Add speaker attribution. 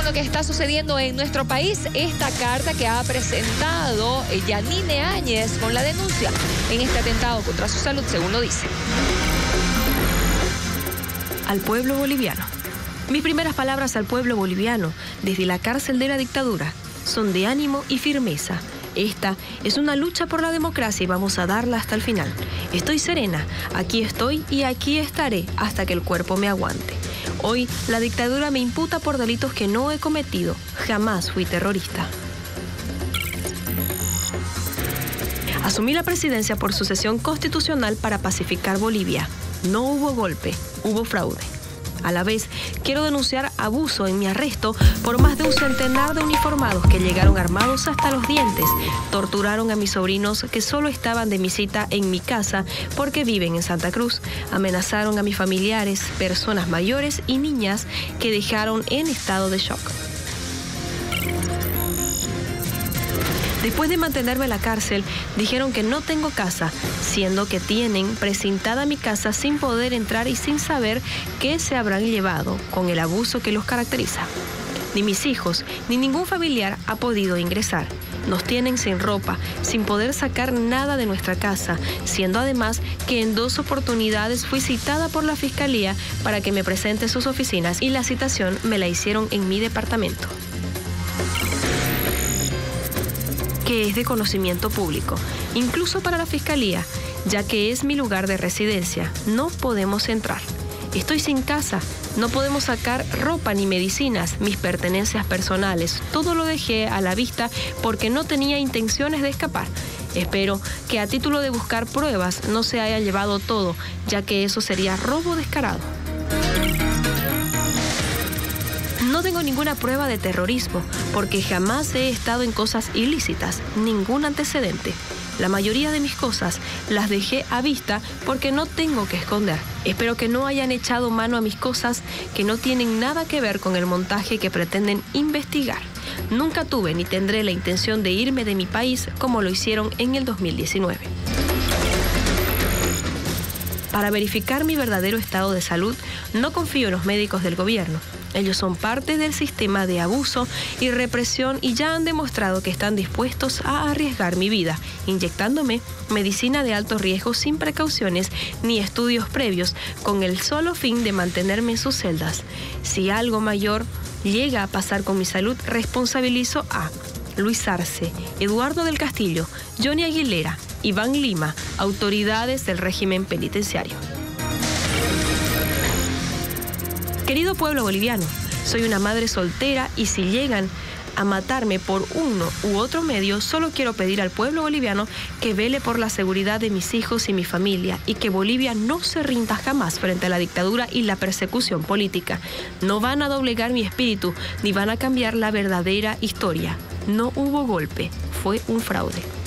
Speaker 1: lo que está sucediendo en nuestro país, esta carta que ha presentado Yanine Áñez con la denuncia en este atentado contra su salud, según lo dice.
Speaker 2: Al pueblo boliviano. Mis primeras palabras al pueblo boliviano desde la cárcel de la dictadura son de ánimo y firmeza. Esta es una lucha por la democracia y vamos a darla hasta el final. Estoy serena, aquí estoy y aquí estaré hasta que el cuerpo me aguante. Hoy la dictadura me imputa por delitos que no he cometido. Jamás fui terrorista. Asumí la presidencia por sucesión constitucional para pacificar Bolivia. No hubo golpe, hubo fraude. A la vez, quiero denunciar abuso en mi arresto por más de un centenar de uniformados que llegaron armados hasta los dientes, torturaron a mis sobrinos que solo estaban de visita en mi casa porque viven en Santa Cruz, amenazaron a mis familiares, personas mayores y niñas que dejaron en estado de shock. Después de mantenerme en la cárcel, dijeron que no tengo casa, siendo que tienen precintada mi casa sin poder entrar y sin saber qué se habrán llevado con el abuso que los caracteriza. Ni mis hijos, ni ningún familiar ha podido ingresar. Nos tienen sin ropa, sin poder sacar nada de nuestra casa, siendo además que en 2 oportunidades fui citada por la Fiscalía para que me presente sus oficinas y la citación me la hicieron en mi departamento, que es de conocimiento público, incluso para la Fiscalía, ya que es mi lugar de residencia. No podemos entrar. Estoy sin casa, no podemos sacar ropa ni medicinas, mis pertenencias personales. Todo lo dejé a la vista porque no tenía intenciones de escapar. Espero que a título de buscar pruebas no se haya llevado todo, ya que eso sería robo descarado. No tengo ninguna prueba de terrorismo, porque jamás he estado en cosas ilícitas, ningún antecedente. La mayoría de mis cosas las dejé a vista porque no tengo que esconder. Espero que no hayan echado mano a mis cosas que no tienen nada que ver con el montaje que pretenden investigar. Nunca tuve ni tendré la intención de irme de mi país como lo hicieron en el 2019. Para verificar mi verdadero estado de salud, no confío en los médicos del gobierno. Ellos son parte del sistema de abuso y represión y ya han demostrado que están dispuestos a arriesgar mi vida, inyectándome medicina de alto riesgo sin precauciones ni estudios previos, con el solo fin de mantenerme en sus celdas. Si algo mayor llega a pasar con mi salud, responsabilizo a Luis Arce, Eduardo del Castillo, Johnny Aguilera, Iván Lima, autoridades del régimen penitenciario. Querido pueblo boliviano, soy una madre soltera y si llegan a matarme por uno u otro medio, solo quiero pedir al pueblo boliviano que vele por la seguridad de mis hijos y mi familia y que Bolivia no se rinda jamás frente a la dictadura y la persecución política. No van a doblegar mi espíritu ni van a cambiar la verdadera historia. No hubo golpe, fue un fraude.